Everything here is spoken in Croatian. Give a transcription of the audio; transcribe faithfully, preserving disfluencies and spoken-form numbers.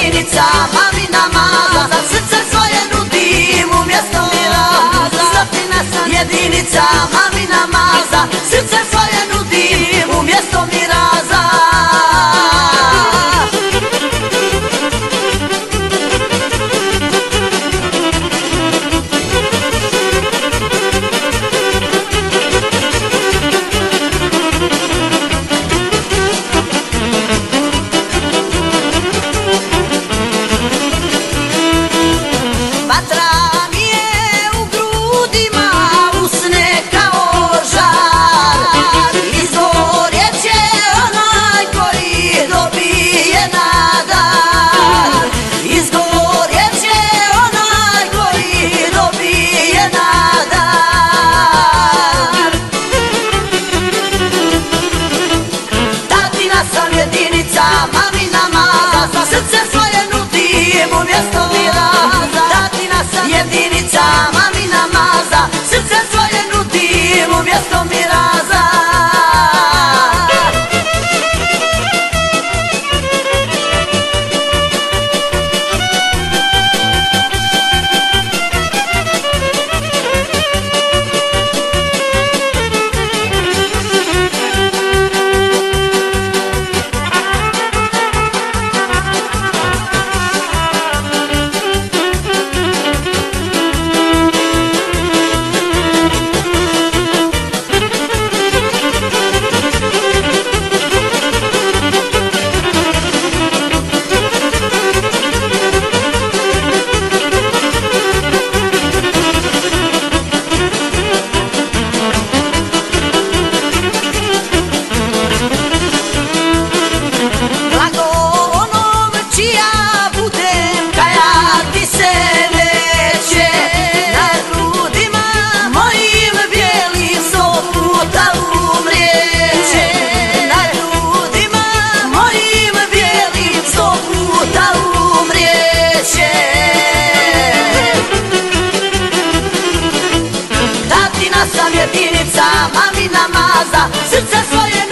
jedinica, mamina mala, za srce svoje nudim umjesto miraza. Stotina sam jedinica, mamina mala, srce svoje nudim umjesto miraza. Mamina mala, za srce svoje nudim umjesto miraza. Tatina sam jedinica, mamina mala, srce svoje nudim umjesto miraza. Tatina sam jedinica, mamina maza, srce svoje